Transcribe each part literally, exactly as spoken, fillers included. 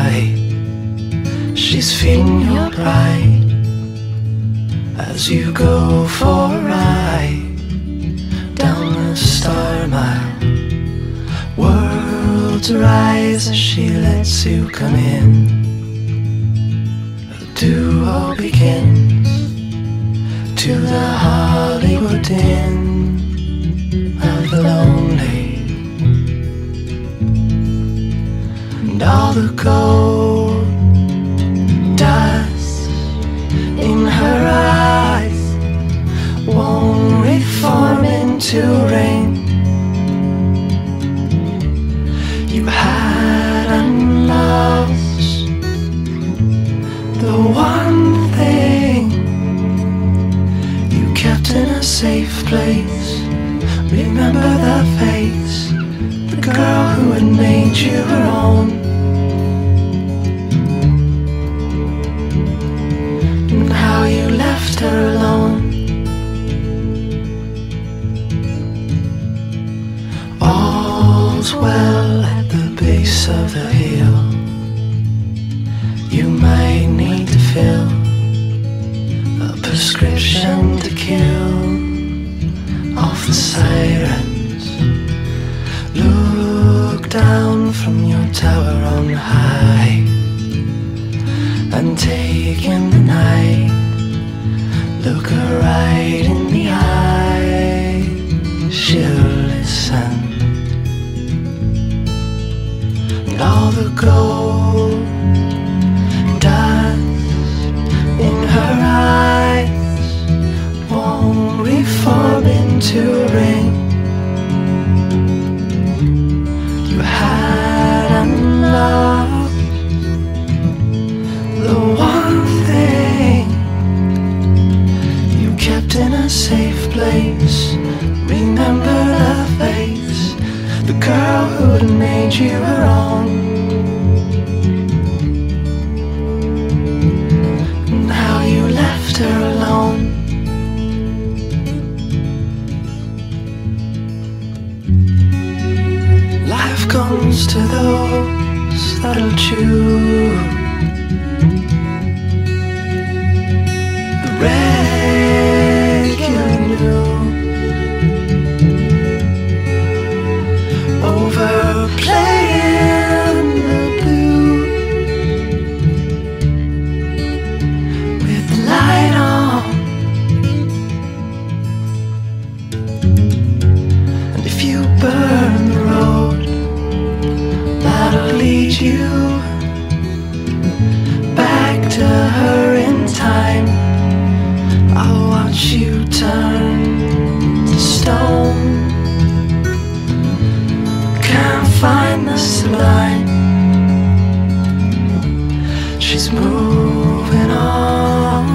night. She's feeding your pride as you go for a ride down the star mile. Worlds rise as she lets you come in. A duo begins to the Hollywood Inn of the lonely. And all the gold dust in her eyes won't reform into rain. You had and lost the one thing you kept in a safe place. Remember the face, the girl who had made you her own, and how you left her alone. All's well at the base of the hill. You might need to fill a prescription to kill off the sirens. Look down from your tower on high and take in the night. Look her right in the eye, she'll listen. And all the gold dust in her eyes won't reform into a ring. You had and lost the one thing you kept in a safe place. Remember the face, the girl who had made you her own, and how you left her alone. Life comes to those that'll choose the regular new over playing the blue with the light on. And if you burn the road that'll lead you back to her in time, I'll watch you turn to stone. Can't find the sublime. She's moving on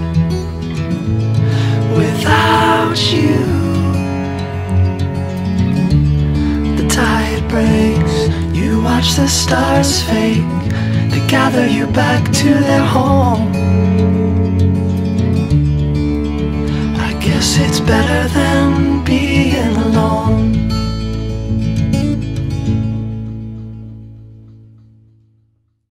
without you. The tide breaks, you watch the stars fade. They gather you back to their home. I guess it's better than being